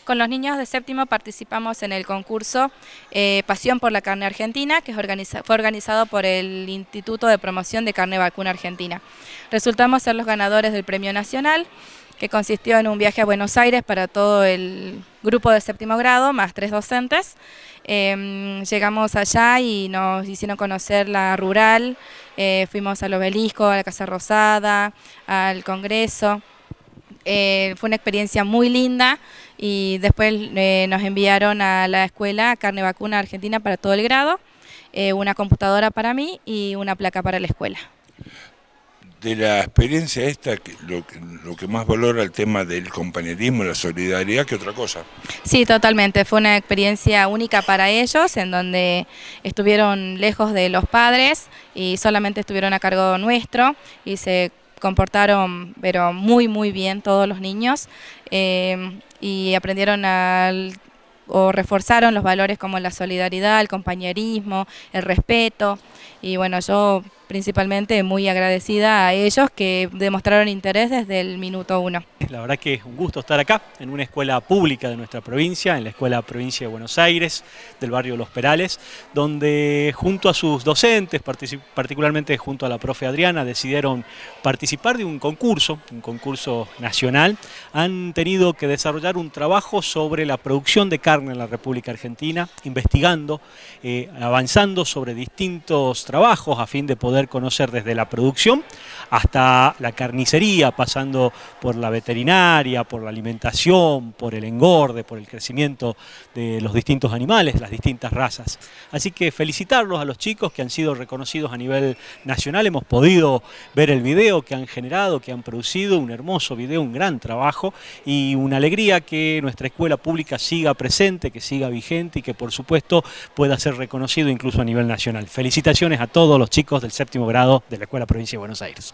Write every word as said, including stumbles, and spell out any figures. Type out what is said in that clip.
Con los niños de séptimo participamos en el concurso eh, Pasión por la Carne Argentina, que es organiza fue organizado por el Instituto de Promoción de Carne Vacuna Argentina. Resultamos ser los ganadores del premio nacional, que consistió en un viaje a Buenos Aires para todo el grupo de séptimo grado, más tres docentes. Eh, llegamos allá y nos hicieron conocer la rural, eh, fuimos al obelisco, a la Casa Rosada, al Congreso. Eh, fue una experiencia muy linda y después eh, nos enviaron a la escuela Carne Vacuna Argentina para todo el grado, eh, una computadora para mí y una placa para la escuela. De la experiencia esta, lo, lo que más valora el tema del compañerismo, la solidaridad, que otra cosa. Sí, totalmente, fue una experiencia única para ellos, en donde estuvieron lejos de los padres y solamente estuvieron a cargo nuestro y se comportaron pero muy muy bien todos los niños eh, y aprendieron al, o reforzaron los valores como la solidaridad, el compañerismo, el respeto y bueno, yo principalmente muy agradecida a ellos que demostraron interés desde el minuto uno. La verdad que es un gusto estar acá en una escuela pública de nuestra provincia, en la Escuela Provincia de Buenos Aires, del barrio Los Perales, donde junto a sus docentes, particularmente junto a la profe Adriana, decidieron participar de un concurso, un concurso nacional. Han tenido que desarrollar un trabajo sobre la producción de carne en la República Argentina, investigando, eh, avanzando sobre distintos trabajos a fin de poder conocer desde la producción hasta la carnicería, pasando por la veterinaria, por la alimentación, por el engorde, por el crecimiento de los distintos animales, las distintas razas. Así que felicitarlos a los chicos que han sido reconocidos a nivel nacional. Hemos podido ver el video que han generado, que han producido, un hermoso video, un gran trabajo y una alegría que nuestra escuela pública siga presente, que siga vigente y que por supuesto pueda ser reconocido incluso a nivel nacional. Felicitaciones a todos los chicos del séptimo grado de la Escuela Provincia de Buenos Aires.